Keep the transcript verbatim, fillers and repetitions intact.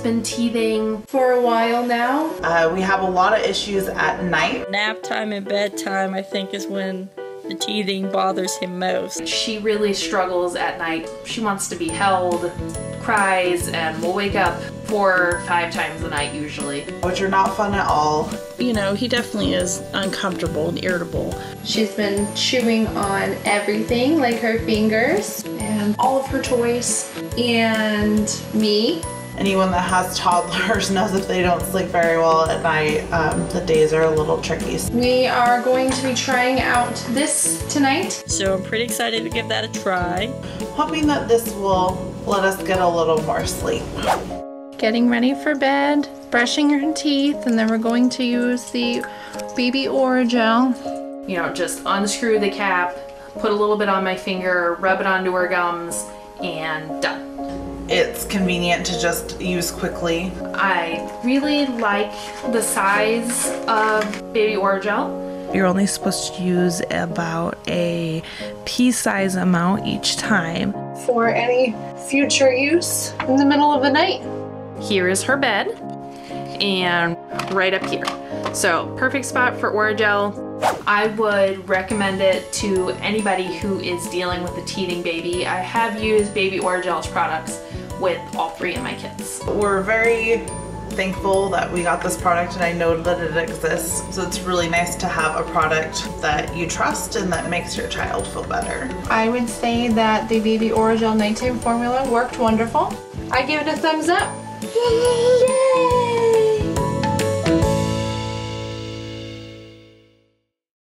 been teething for a while now. Uh, we have a lot of issues at night. Nap time and bedtime, I think, is when the teething bothers him most. She really struggles at night. She wants to be held, cries, and will wake up four or five times a night usually. Which are not fun at all. You know, he definitely is uncomfortable and irritable. She's been chewing on everything, like her fingers and all of her toys, and me. Anyone that has toddlers knows if they don't sleep very well at night, um, the days are a little tricky. We are going to be trying out this tonight. So I'm pretty excited to give that a try. Hoping that this will let us get a little more sleep. Getting ready for bed, brushing her teeth, and then we're going to use the Baby Orajel. You know, just unscrew the cap, put a little bit on my finger, rub it onto her gums, and done. It's convenient to just use quickly. I really like the size of Baby Orajel. You're only supposed to use about a pea-size amount each time. For any future use in the middle of the night. Here is her bed, and right up here. So perfect spot for Orajel. I would recommend it to anybody who is dealing with a teething baby. I have used Baby Orajel's products with all three of my kids. We're very thankful that we got this product, and I know that it exists. So it's really nice to have a product that you trust and that makes your child feel better. I would say that the Baby Orajel nighttime formula worked wonderful. I give it a thumbs up. Yay!